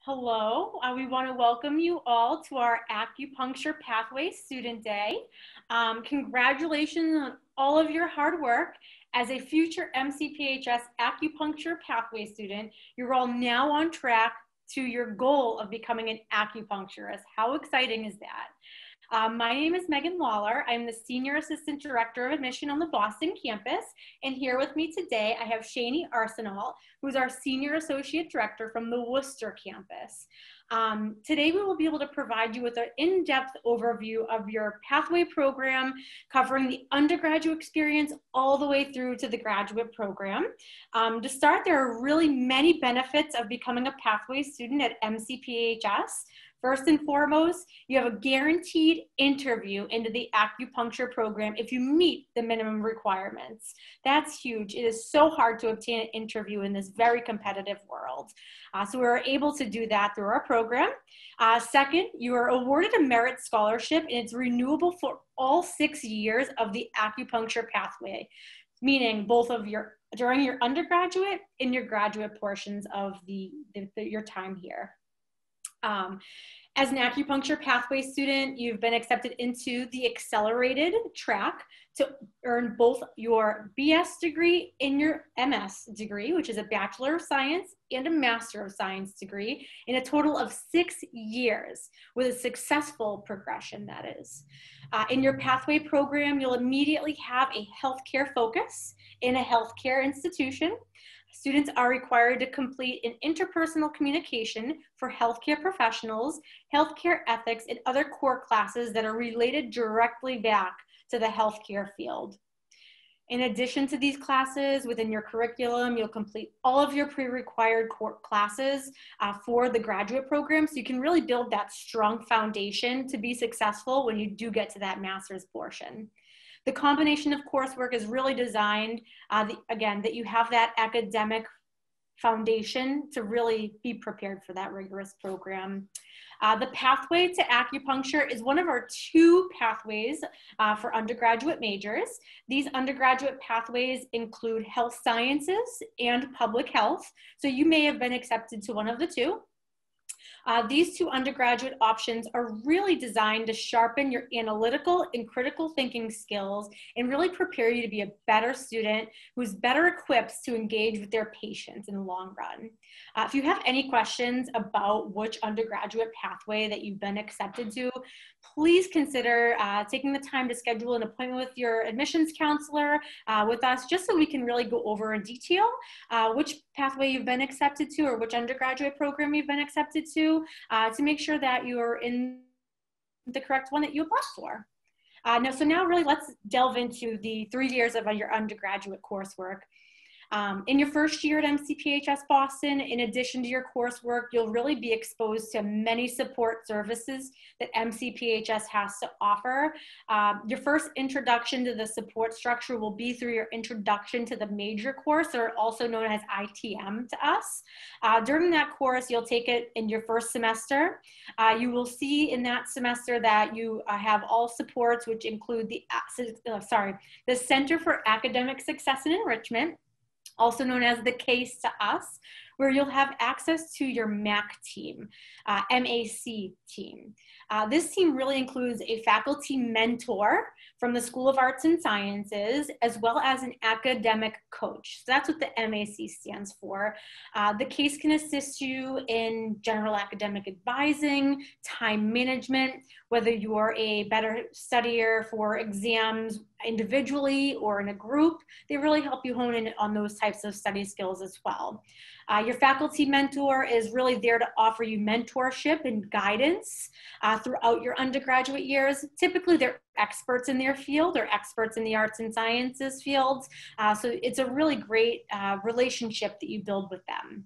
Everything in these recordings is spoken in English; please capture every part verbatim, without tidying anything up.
Hello, uh, we want to welcome you all to our Acupuncture Pathway Student Day. Um, congratulations on all of your hard work. As a future M C P H S Acupuncture Pathway student, you're all now on track to your goal of becoming an acupuncturist. How exciting is that? Um, my name is Megan Waller. I'm the Senior Assistant Director of Admission on the Boston campus. And here with me today, I have Shani Arsenal, who's our Senior Associate Director from the Worcester campus. Um, today, we will be able to provide you with an in-depth overview of your pathway program, covering the undergraduate experience all the way through to the graduate program. Um, to start, there are really many benefits of becoming a pathway student at M C P H S. First and foremost, you have a guaranteed interview into the acupuncture program if you meet the minimum requirements. That's huge. It is so hard to obtain an interview in this very competitive world. Uh, so we're able to do that through our program. Uh, second, you are awarded a merit scholarship, and it's renewable for all six years of the acupuncture pathway, meaning both of your during your undergraduate and your graduate portions of the, the, the your time here. Um, as an acupuncture pathway student, you've been accepted into the accelerated track to earn both your B S degree and your M S degree, which is a Bachelor of Science and a Master of Science degree, in a total of six years with a successful progression, that is. Uh, in your pathway program, you'll immediately have a healthcare focus in a healthcare institution. Students are required to complete an interpersonal communication for healthcare professionals, healthcare ethics, and other core classes that are related directly back to the healthcare field. In addition to these classes, within your curriculum, you'll complete all of your pre-required core classes uh, for the graduate program, so you can really build that strong foundation to be successful when you do get to that master's portion. The combination of coursework is really designed, uh, the, again, that you have that academic foundation to really be prepared for that rigorous program. Uh, the pathway to acupuncture is one of our two pathways uh, for undergraduate majors. These undergraduate pathways include health sciences and public health, so you may have been accepted to one of the two. Uh, these two undergraduate options are really designed to sharpen your analytical and critical thinking skills and really prepare you to be a better student who's better equipped to engage with their patients in the long run. Uh, if you have any questions about which undergraduate pathway that you've been accepted to, please consider uh, taking the time to schedule an appointment with your admissions counselor uh, with us, just so we can really go over in detail uh, which pathway you've been accepted to or which undergraduate program you've been accepted to, uh, to make sure that you're in the correct one that you applied for. Uh, now, so now really let's delve into the three years of your undergraduate coursework. Um, in your first year at M C P H S Boston, in addition to your coursework, you'll really be exposed to many support services that M C P H S has to offer. Um, your first introduction to the support structure will be through your introduction to the major course, or also known as I T M to us. Uh, during that course, you'll take it in your first semester. Uh, you will see in that semester that you uh, have all supports, which include the, uh, sorry, the Center for Academic Success and Enrichment, also known as the CASE to us, where you'll have access to your M A C team, uh, M A C team. Uh, this team really includes a faculty mentor from the School of Arts and Sciences, as well as an academic coach. So that's what the M A C stands for. Uh, the CASE can assist you in general academic advising, time management, whether you're a better studier for exams individually or in a group. They really help you hone in on those types of study skills as well. Uh, your faculty mentor is really there to offer you mentorship and guidance uh, throughout your undergraduate years. Typically, they're experts in their field or experts in the arts and sciences fields. Uh, so it's a really great uh, relationship that you build with them.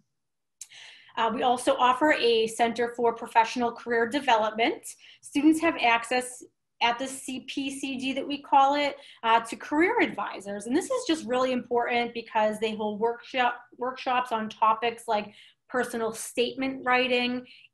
Uh, we also offer a Center for Professional Career Development. Students have access at the C P C D that we call it, uh, to career advisors. And this is just really important because they hold workshop, workshops on topics like personal statement writing,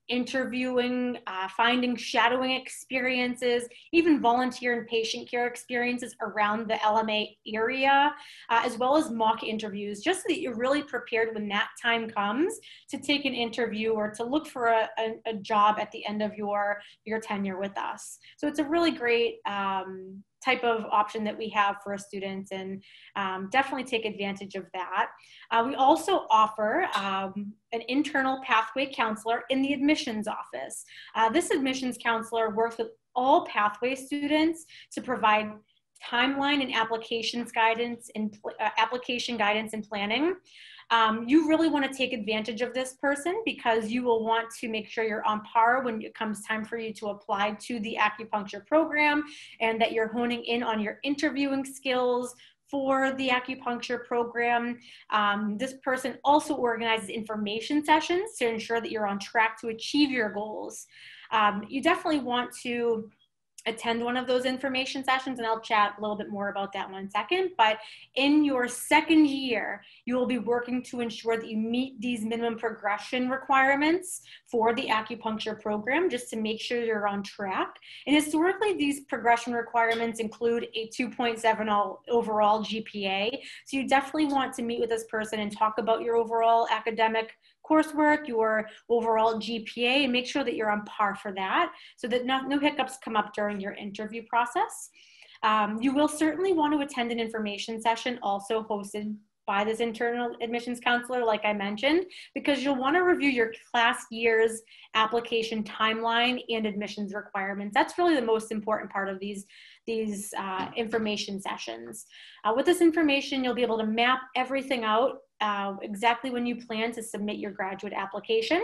interviewing, uh, finding shadowing experiences, even volunteer and patient care experiences around the L M A area, uh, as well as mock interviews, just so that you're really prepared when that time comes to take an interview or to look for a, a, a job at the end of your, your tenure with us. So it's a really great um, type of option that we have for students, and um, definitely take advantage of that. Uh, we also offer um, an internal pathway counselor in the admissions office. Uh, this admissions counselor works with all pathway students to provide timeline and applications guidance and uh, application guidance and planning. Um, you really want to take advantage of this person because you will want to make sure you're on par when it comes time for you to apply to the acupuncture program, and that you're honing in on your interviewing skills for the acupuncture program. Um, this person also organizes information sessions to ensure that you're on track to achieve your goals. Um, you definitely want to attend one of those information sessions, and I'll chat a little bit more about that in one second. But in your second year, you will be working to ensure that you meet these minimum progression requirements for the acupuncture program, just to make sure you're on track. And historically, these progression requirements include a two point seven overall G P A. So you definitely want to meet with this person and talk about your overall academic coursework, your overall G P A, and make sure that you're on par for that, so that no, no hiccups come up during your interview process. Um, you will certainly want to attend an information session also hosted by this internal admissions counselor, like I mentioned, because you'll want to review your class year's application timeline and admissions requirements. That's really the most important part of these, these uh, information sessions. Uh, with this information, you'll be able to map everything out Uh, exactly when you plan to submit your graduate application.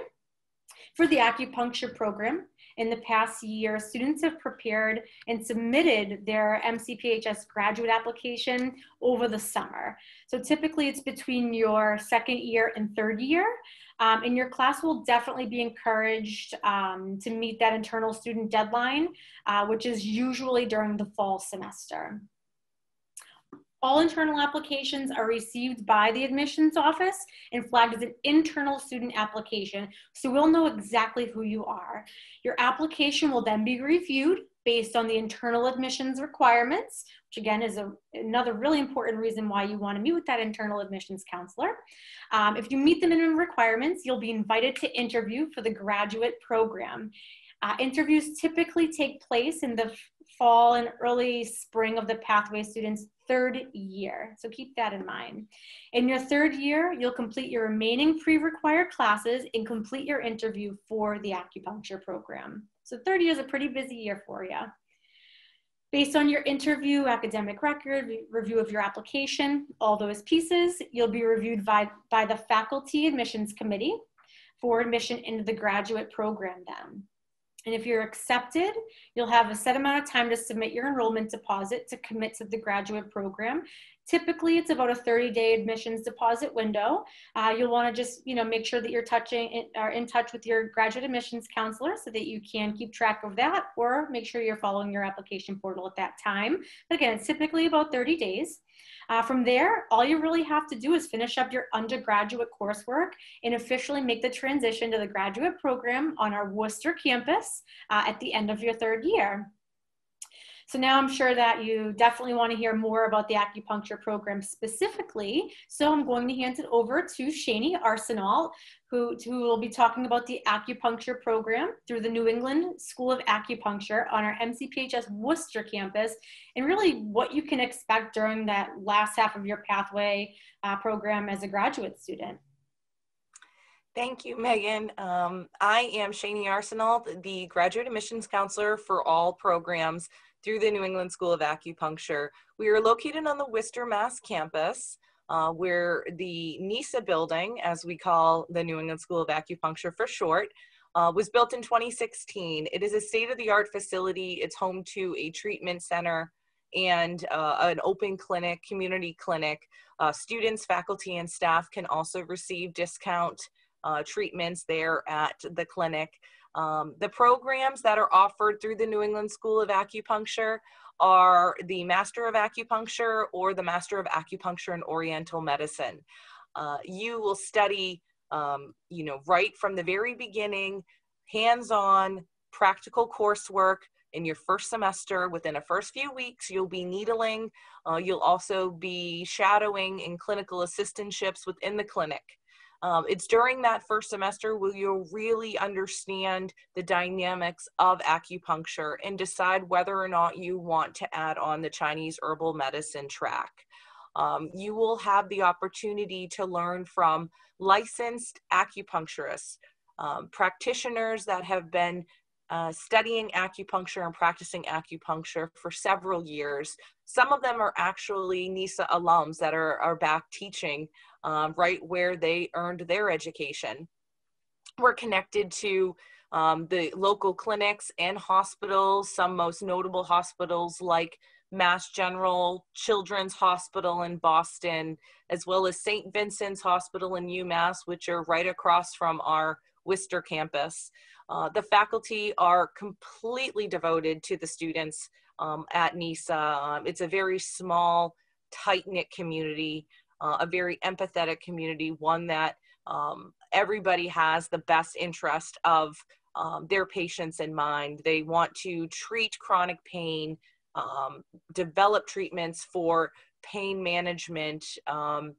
For the acupuncture program, in the past year, students have prepared and submitted their M C P H S graduate application over the summer. So typically it's between your second year and third year. Um, and your class will definitely be encouraged um, to meet that internal student deadline, uh, which is usually during the fall semester. All internal applications are received by the admissions office and flagged as an internal student application, so we'll know exactly who you are. Your application will then be reviewed based on the internal admissions requirements, which again is a, another really important reason why you want to meet with that internal admissions counselor. Um, if you meet the minimum requirements, you'll be invited to interview for the graduate program. Uh, interviews typically take place in the fall and early spring of the pathway students' third year. So keep that in mind. In your third year, you'll complete your remaining pre-required classes and complete your interview for the acupuncture program. So third year is a pretty busy year for you. Based on your interview, academic record, review of your application, all those pieces, you'll be reviewed by, by the faculty admissions committee for admission into the graduate program then. And if you're accepted, you'll have a set amount of time to submit your enrollment deposit to commit to the graduate program. Typically, it's about a thirty day admissions deposit window. Uh, you'll want to just, you know, make sure that you're touching or in touch with your graduate admissions counselor so that you can keep track of that, or make sure you're following your application portal at that time. But again, it's typically about thirty days. Uh, from there, all you really have to do is finish up your undergraduate coursework and officially make the transition to the graduate program on our Worcester campus uh, at the end of your third year. So now I'm sure that you definitely want to hear more about the acupuncture program specifically. So I'm going to hand it over to Shani Arsenal, who, who will be talking about the acupuncture program through the New England School of Acupuncture on our M C P H S Worcester campus, and really what you can expect during that last half of your pathway uh, program as a graduate student. Thank you, Megan. Um, I am Shani Arsenal, the graduate admissions counselor for all programs through the New England School of Acupuncture. We are located on the Worcester, Mass campus, uh, where the NISA building, as we call the New England School of Acupuncture for short, uh, was built in twenty sixteen. It is a state-of-the-art facility. It's home to a treatment center and uh, an open clinic, community clinic. Uh, students, faculty, and staff can also receive discount uh, treatments there at the clinic. Um, the programs that are offered through the New England School of Acupuncture are the Master of Acupuncture or the Master of Acupuncture and Oriental Medicine. Uh, you will study, um, you know, right from the very beginning, hands-on practical coursework in your first semester. Within the first few weeks, you'll be needling. Uh, you'll also be shadowing in clinical assistantships within the clinic. Um, it's during that first semester where you'll really understand the dynamics of acupuncture and decide whether or not you want to add on the Chinese herbal medicine track. Um, you will have the opportunity to learn from licensed acupuncturists, um, practitioners that have been uh, studying acupuncture and practicing acupuncture for several years. Some of them are actually NISA alums that are, are back teaching um, right where they earned their education. We're connected to um, the local clinics and hospitals, some most notable hospitals like Mass General Children's Hospital in Boston, as well as Saint Vincent's Hospital in UMass, which are right across from our Worcester campus. Uh, the faculty are completely devoted to the students um, at NISA. Um, it's a very small, tight-knit community, uh, a very empathetic community, one that um, everybody has the best interest of um, their patients in mind. They want to treat chronic pain, um, develop treatments for pain management, um,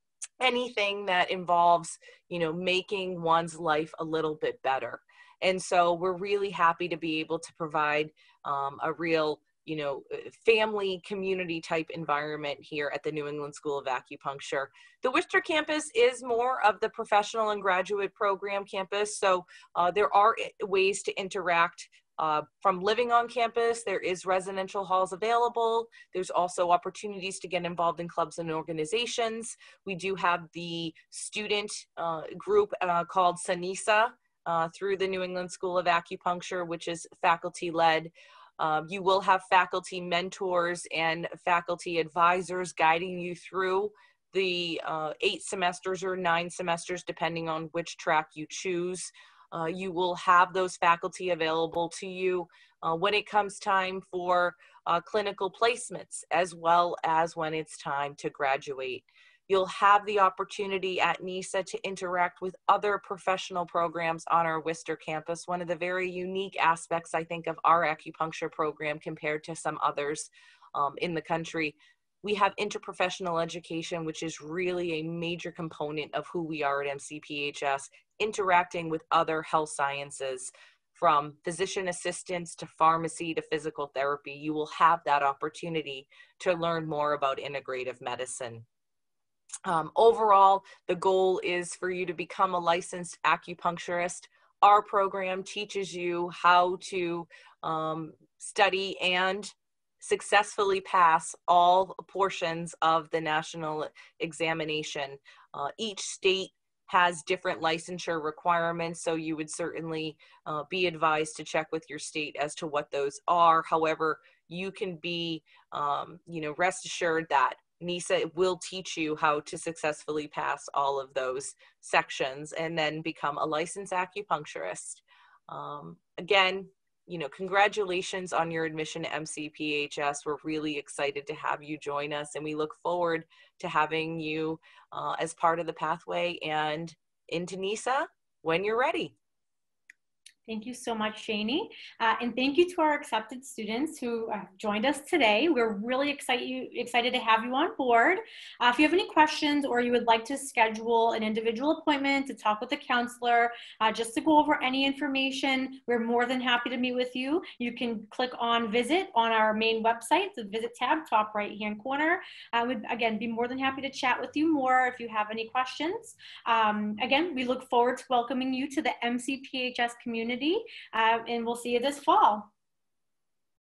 anything that involves, you know, making one's life a little bit better. And so we're really happy to be able to provide um, a real, you know, family community type environment here at the New England School of Acupuncture. The Worcester campus is more of the professional and graduate program campus. So uh, there are ways to interact Uh, from living on campus. There is residential halls available. There's also opportunities to get involved in clubs and organizations. We do have the student uh, group uh, called SANISA uh, through the New England School of Acupuncture, which is faculty led. Um, you will have faculty mentors and faculty advisors guiding you through the uh, eight semesters or nine semesters, depending on which track you choose. Uh, you will have those faculty available to you uh, when it comes time for uh, clinical placements, as well as when it's time to graduate. You'll have the opportunity at NISA to interact with other professional programs on our Worcester campus. One of the very unique aspects, I think, of our acupuncture program compared to some others um, in the country. We have interprofessional education, which is really a major component of who we are at M C P H S, interacting with other health sciences, from physician assistants to pharmacy to physical therapy. You will have that opportunity to learn more about integrative medicine. Um, overall, the goal is for you to become a licensed acupuncturist. Our program teaches you how to um, study and successfully pass all portions of the national examination. Uh, each state has different licensure requirements, so you would certainly uh, be advised to check with your state as to what those are. However, you can be, um, you know, rest assured that NISA will teach you how to successfully pass all of those sections and then become a licensed acupuncturist. Um, again, you know, congratulations on your admission to M C P H S. We're really excited to have you join us, and we look forward to having you uh, as part of the pathway and into NISA when you're ready. Thank you so much, Shani. Uh, and thank you to our accepted students who have joined us today. We're really excited, excited to have you on board. Uh, if you have any questions or you would like to schedule an individual appointment to talk with a counselor, uh, just to go over any information, we're more than happy to meet with you. You can click on visit on our main website, the visit tab, top right hand corner. I would, again, be more than happy to chat with you more if you have any questions. Um, again, we look forward to welcoming you to the M C P H S community. Uh, and we'll see you this fall.